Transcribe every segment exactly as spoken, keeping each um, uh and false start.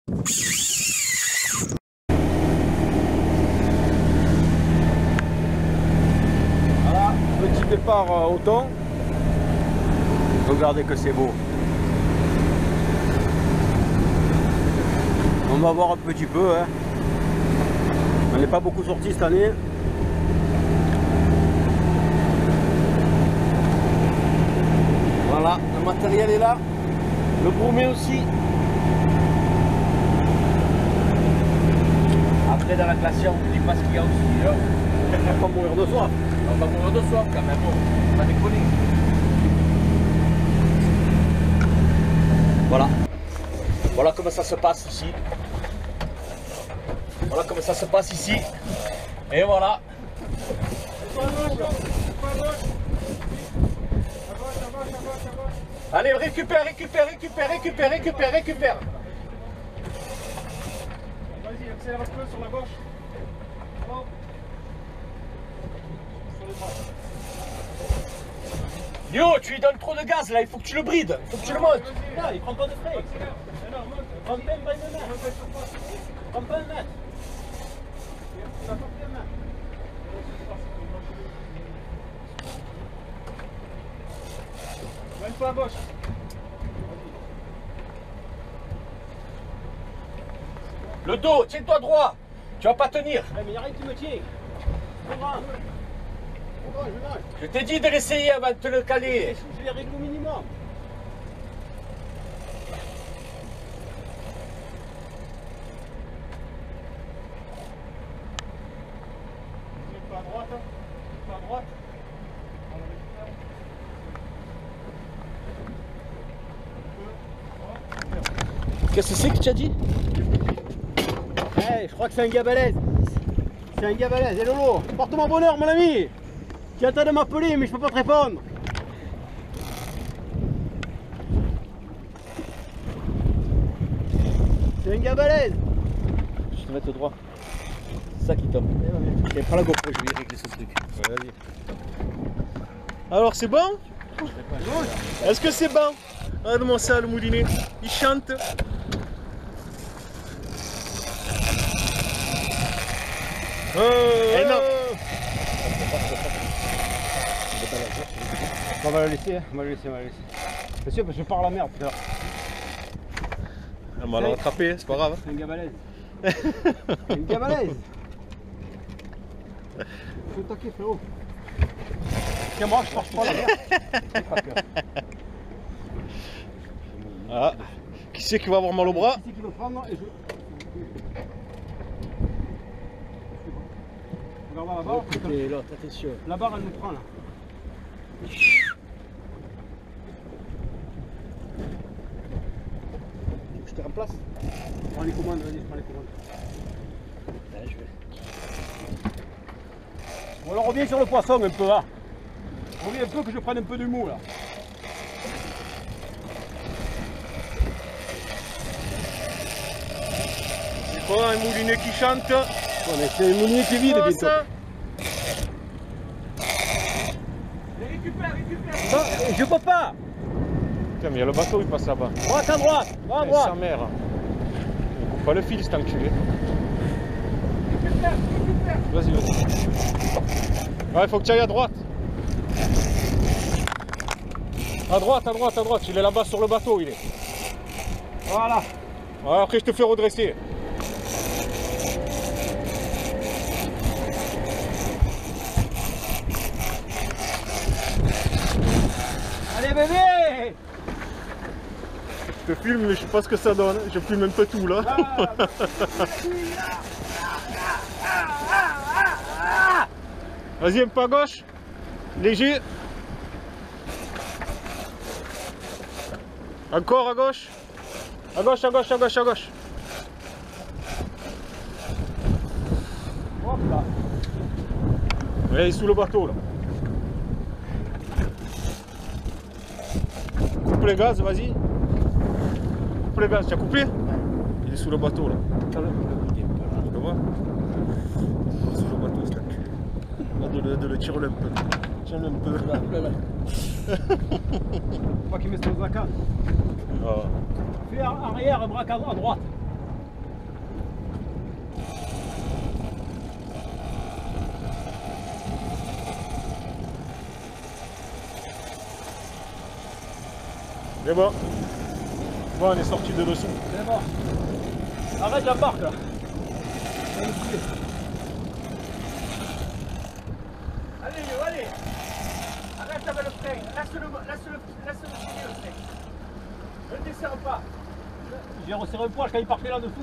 Voilà, petit départ euh, au thon. Regardez que c'est beau. On va voir un petit peu. Hein. On n'est pas beaucoup sorti cette année. Voilà, le matériel est là. Le bromé aussi. Après dans la glacière, on ne dit pas ce qu'il y a aussi. Hein. On va pas mourir de soif. On va mourir de soif quand même. On va déconner. Voilà. Voilà comment ça se passe ici. Voilà comment ça se passe ici. Et voilà. Allez, récupère, récupère, récupère, récupère, récupère, récupère. Vas-y, accélère un peu sur la gauche. Oh. Sur les bras. Yo, tu lui donnes trop de gaz là, il faut que tu le brides, il faut que tu le montes. Là, il prend pas de frais. Prends même pas une main. Prends pas une main. Même pas à gauche. Le dos, tiens-toi droit. Tu vas pas tenir. Ouais, mais il y a rien qui me tient. Je t'ai dit de l'essayer avant de te le caler. Je les règle au minimum. Pas à droite, hein. Pas à droite. Qu'est-ce que c'est que tu as dit? Hey, je crois que c'est un gabalaise. C'est un gabalaise. Et Lolo, porte mon bonheur, mon ami. Tu attends de m'appeler, mais je peux pas te répondre. C'est un gabalaise. Je te mets droit. C'est ça qui tombe. Et prends la GoPro, je vais régler ce truc. Ouais, vas-y. Alors, c'est bon? Est-ce que c'est bon? Regarde-moi ça, le moulinet. Il chante. Oh, eh non. On va le laisser, on va le laisser, on va le laisser. C'est sûr parce que je pars à la merde tout à l'heure. On va le rattraper, c'est pas grave. C'est une gabalaise. C'est une gabalaise. Faut taquer, frérot. Tiens-moi, je marche pas à la merde. Ah, qui c'est qui va avoir mal au bras? Qui c'est qui va prendre et je... Regarde là-bas. Et l'autre, attention. La barre, elle nous prend là. Je te remplace. Je prends les commandes, vas-y, je prends les commandes. Allez, je vais. Bon, alors on revient sur le poisson un peu là. On revient un peu que je prenne un peu de mou là. C'est quoi un moulinet qui chante? Ouais, mais c'est un moulinet qui est vide oh, bientôt. Ça Récupère, récupère. Non, je peux pas. Putain, mais il y a le bateau, il passe là-bas. Droite à droite, va à droite. Sa mère. Il coupe pas le fil, cet enculé. Récupère, récupère. Vas-y, vas-y. Ouais, il faut que tu ailles à droite. À droite, à droite, à droite. Il est là-bas sur le bateau, il est. Voilà. Ouais, après, je te fais redresser. Allez, bébé. Je te filme, mais je sais pas ce que ça donne. Je filme un peu tout, là. Vas-y, un peu à gauche. Léger. Encore à gauche. À gauche, à gauche, à gauche, à gauche. Hop là. Ouais, il est sous le bateau, là. Coupe les gaz, vas-y. Coupe les gaz, tu as coupé? Il est sous le bateau, là. Tu le vois? Il est sous le bateau, c'est là. De le, de le tirer un peu. Tiens-le un peu. Là, là, là. Faut pas qu'il mette son zakat. Ah. Fais arrière, braque à droite. C'est bon. Bon, on est sorti de dessous. C'est bon. Arrête la barque là. Allez, Léo, allez. Arrête avec le frein. Laisse-le laisse-le, laisse-le filer le frein. Ne le desserre pas. J'ai resserré un poil quand il partait là-dessous.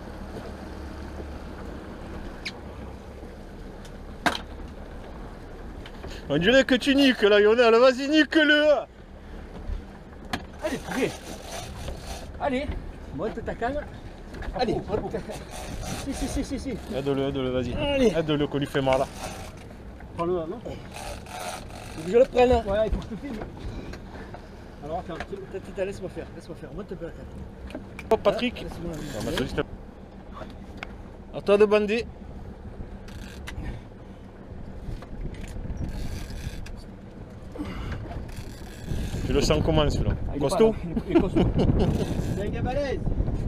On dirait que tu niques là, Lionel. Vas-y, nique-le. Allez, poulet. Allez, monte ta canne. Allez, monte ta canne. Si, si, si, si, si. Aide-le, aide-le, vas-y. Allez. Aide-le qu'on lui fait mal là. Prends-le là, non? Faut que je le prenne là. Ouais, il faut que je te filme. Alors attends, Tata, laisse-moi faire, laisse-moi faire. Monte un peu la canne. Hop, Patrick. Laisse-moi la On va juste... À toi de bander. Tu le sens comment celui-là? il est Costaud? pas là, il est- il est costaud. C'est un gars balèze.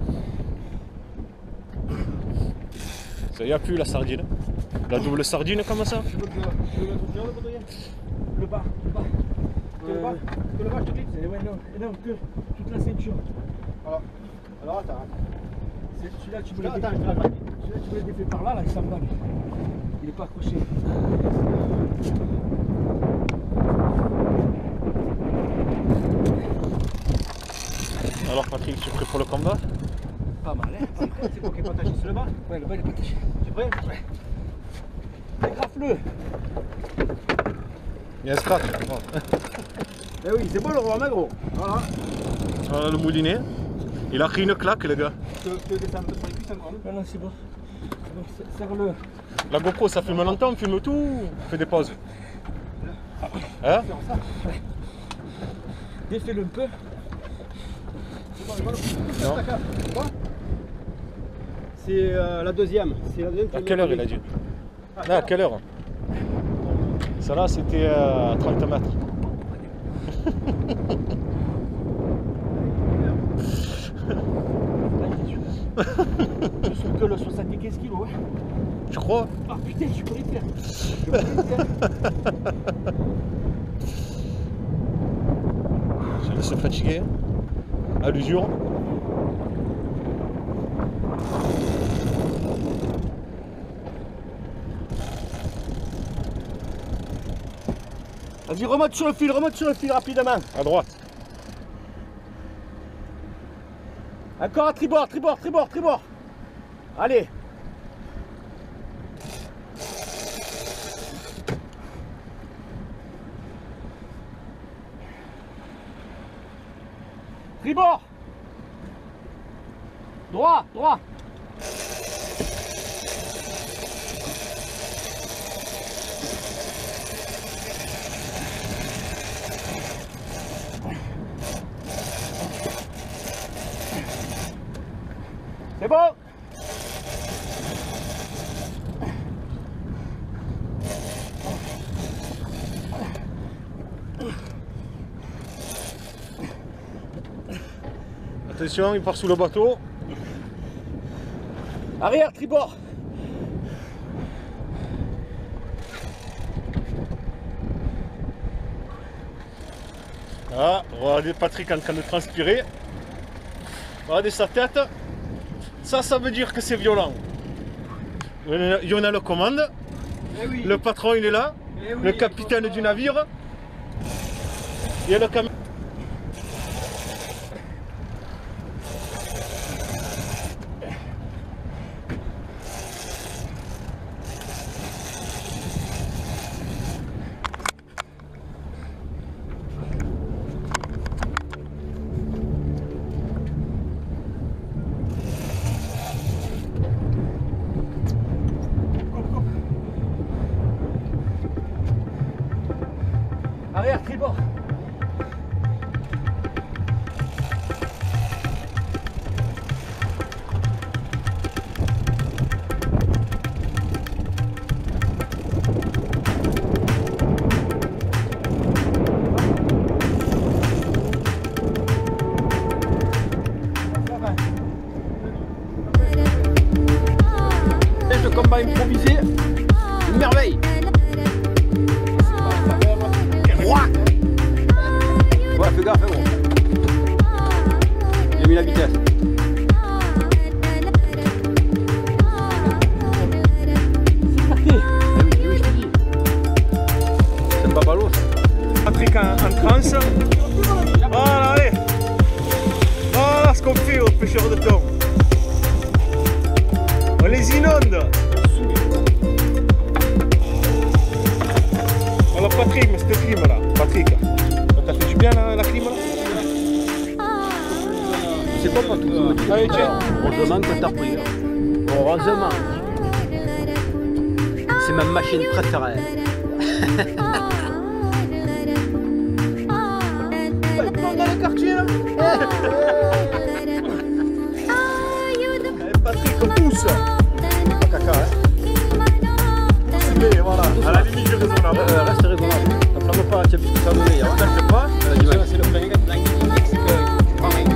Ça y a plus la sardine. La double sardine comme ça? Tu veux que je tu veux mettre au piano, Baudrien? Le bas, le bas. Que le bas, que le bas, je te glisse. Eh ouais, non, non, que toute la ceinture. Alors, alors attends. C'est- Celui-là, tu me Attends, le attends, défais. je te la Celui-là, tu me le défais par là, là, il s'en va. lui. Il est pas accroché. Alors Patrick, tu es prêt pour le combat? Pas mal, hein. C'est quoi qui est pas attaché sur le bas? Ouais, le bas, il est pas attaché. Tu es prêt? Ouais. Dégrafe-le. Il y a un scratch. Eh oui, c'est bon le roi magro. Voilà. Voilà le moulinet. Il a pris une claque le gars. Tu veux que je te descende sur les cuisses encore, non? Non, non, c'est bon. C'est bon, c'est- serre-le. La GoPro ça filme longtemps, on filme tout. On fait des pauses. Hein? Faire ça. Défais-le un peu. Non. Quoi? C'est euh, la deuxième. C'est la deuxième. À quelle heure il a dit? Ah, à quelle heure? Ça là c'était à trente mètres. Je suis que le soixante-quinze kilos, ouais. Tu crois? Ah putain, je pourrais le faire. Je pourrais le faire. Je laisse fatiguer. À l'usure. Vas-y, remonte sur le fil, remonte sur le fil rapidement. À droite. Encore à tribord, tribord, tribord, tribord. Allez. Tribord. Droit, droit. C'est bon. Attention, il part sous le bateau. Arrière, tribord. Ah, regardez Patrick en train de transpirer. Regardez sa tête. Ça, ça veut dire que c'est violent. Il y en a le commande. Eh oui. Le patron, il est là. Eh oui, Le capitaine il faut du pas- navire. Il y a le camion. Arrière, tribord. Et ce combat improvisé, une merveille. Roi. Ouais, fais gaffe, hein, gros. la vitesse. C'est parti. Eh oui, oui, je te dis. C'est pas ballot ça. Patrick en, en transe. Voilà, allez. Voilà ce qu'on fait aux pêcheurs de thon. On les inonde. Voilà Patrick, mais cette clim là. Patrick, t'as fait du bien la, la clim là? C'est pas pas tout. Allez, tiens. Heureusement que t'as repris. Heureusement. C'est ma machine préférée. Dans le quartier là. Patrick, on pousse. Pas caca, hein. Mais voilà, à la limite, raisonnable. Euh, reste raisonnable. T'enflamme pas, tu as vu ce que ça donné. Ne t'inquiète pas. C'est le premier gars c'est que tu prends rien.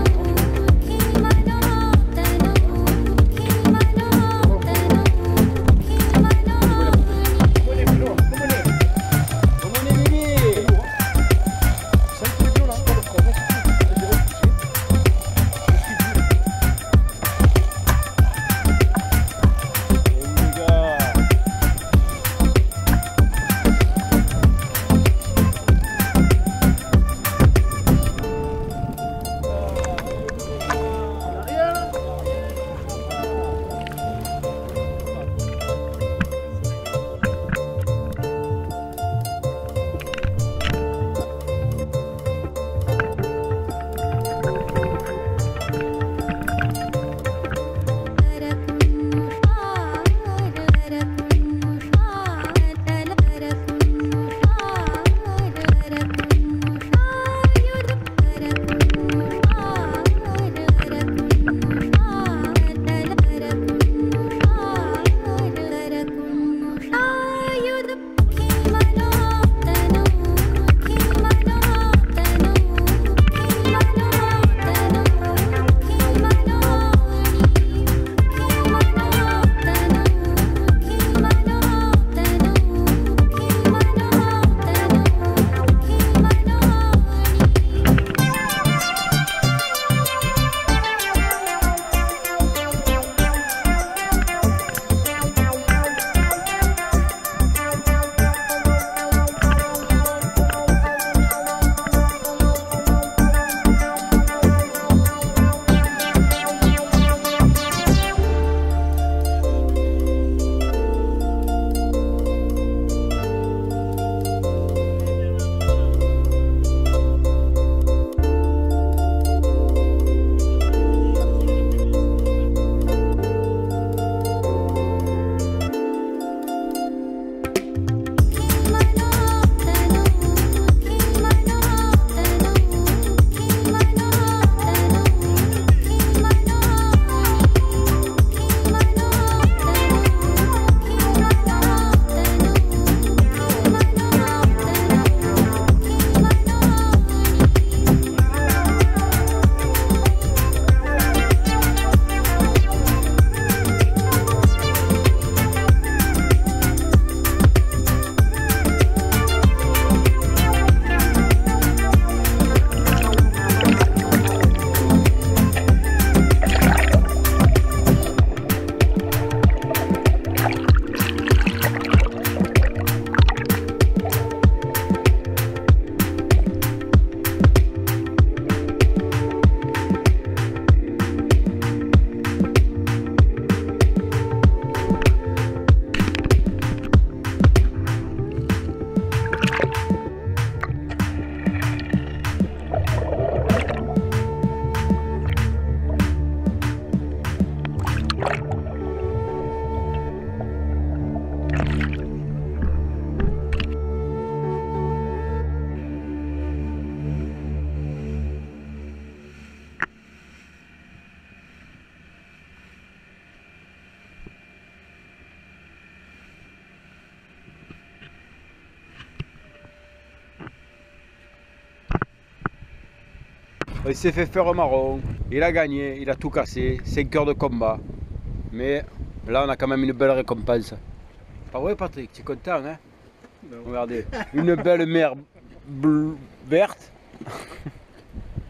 Il s'est fait faire un marron, il a gagné, il a tout cassé, cinq heures de combat. Mais là on a quand même une belle récompense. Pas vrai Patrick, tu es content hein? Non. Regardez, une belle mer bleue, verte.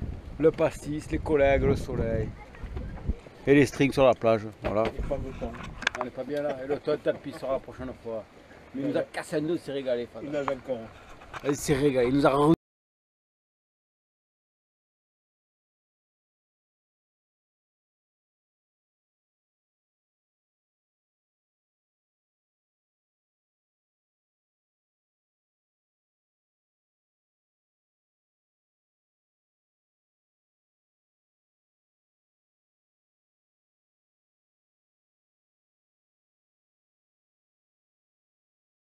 le pastis, les collègues, le soleil. Et les strings sur la plage. Voilà. On n'est pas bien là. Et le temps, tant pis, sera la prochaine fois. Mais il nous a cassé un dos, il s'est régalé. Il nage encore. Il s'est régalé. Il nous a